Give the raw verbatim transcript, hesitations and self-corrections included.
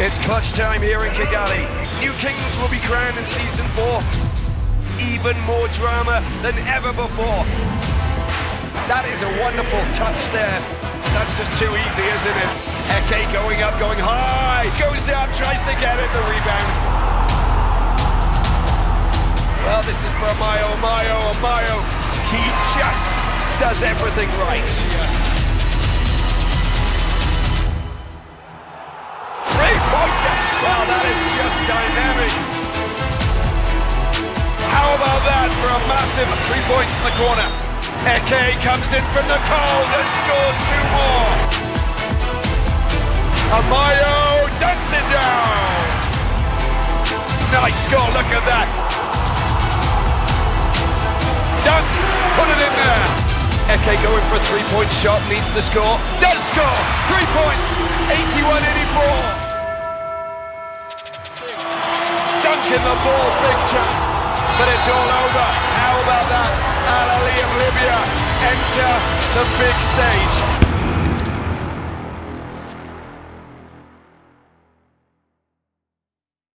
It's clutch time here in Kigali. New kings will be crowned in season four. Even more drama than ever before. That is a wonderful touch there. That's just too easy, isn't it? Eke going up, going high, goes up, tries to get it, the rebound. Well, this is for Amayo, Amayo, Amayo. He just does everything right. Three-pointer! Well, that is just dynamic. How about that for a massive three-point in the corner? Eke comes in from the cold and scores two more. Amayo dunks it down. Nice score, look at that. Dunk, put it in there. Eke going for a three-point shot, needs the score. Does score, three points, eighty-one eighty-four. Dunking the ball, big chunk. But it's all over. How about that? Ahly of Libya enter the big stage.